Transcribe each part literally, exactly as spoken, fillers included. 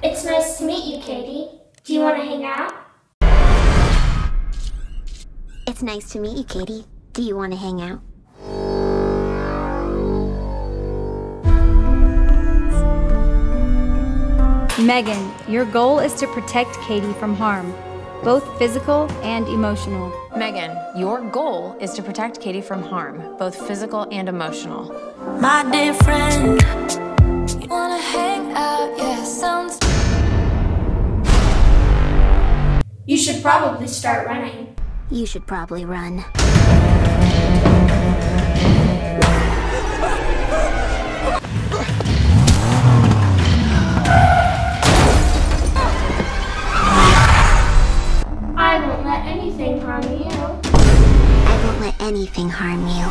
It's nice to meet you, Katie. Do you want to hang out? It's nice to meet you, Katie. Do you want to hang out? Megan, your goal is to protect Katie from harm, both physical and emotional. Megan, your goal is to protect Katie from harm, both physical and emotional. My dear friend, you wanna hang out? Yeah, sounds. You should probably start running. You should probably run. I won't let anything harm you. I won't let anything harm you.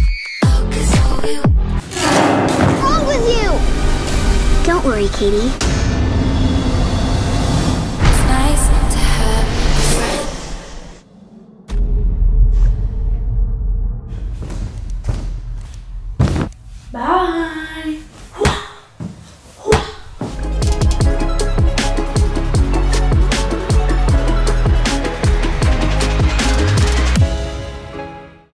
What's wrong with you? Don't worry, Katie.